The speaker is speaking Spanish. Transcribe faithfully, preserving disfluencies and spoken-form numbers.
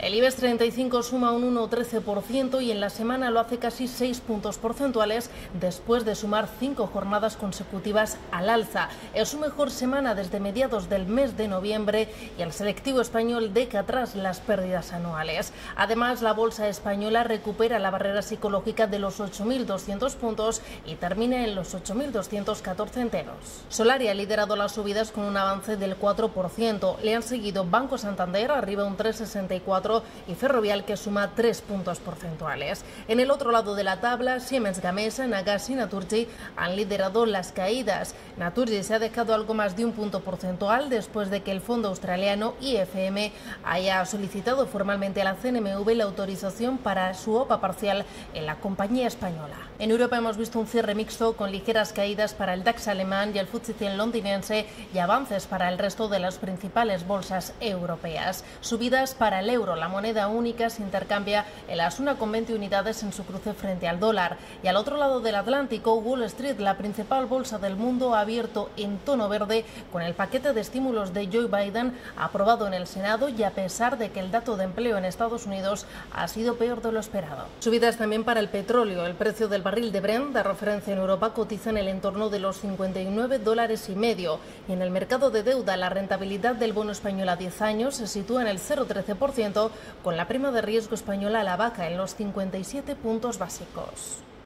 El IBEX treinta y cinco suma un uno coma trece por ciento y en la semana lo hace casi seis puntos porcentuales después de sumar cinco jornadas consecutivas al alza. Es su mejor semana desde mediados del mes de noviembre y el selectivo español deja atrás las pérdidas anuales. Además, la bolsa española recupera la barrera psicológica de los ocho mil doscientos puntos y termina en los ocho mil doscientos catorce enteros. Solaria ha liderado las subidas con un avance del cuatro por ciento. Le han seguido Banco Santander, arriba un tres coma sesenta y cuatro, y Ferrovial, que suma tres puntos porcentuales. En el otro lado de la tabla, Siemens Gamesa, Nagas y Naturgy han liderado las caídas. Naturgy se ha dejado algo más de un punto porcentual después de que el fondo australiano I F M haya solicitado formalmente a la C N M V la autorización para su O P A parcial en la compañía española. En Europa hemos visto un cierre mixto con ligeras caídas para el DAX alemán y el F T S E cien londinense y avances para el resto de las principales bolsas europeas. Subidas para el euro. La moneda única se intercambia en las una coma veinte unidades en su cruce frente al dólar. Y al otro lado del Atlántico, Wall Street, la principal bolsa del mundo, ha abierto en tono verde con el paquete de estímulos de Joe Biden aprobado en el Senado, y a pesar de que el dato de empleo en Estados Unidos ha sido peor de lo esperado. Subidas también para el petróleo. El precio del barril de Brent, de referencia en Europa, cotiza en el entorno de los cincuenta y nueve dólares y medio. Y en el mercado de deuda, la rentabilidad del bono español a diez años se sitúa en el cero coma trece por ciento, con la prima de riesgo española a la baja en los cincuenta y siete puntos básicos.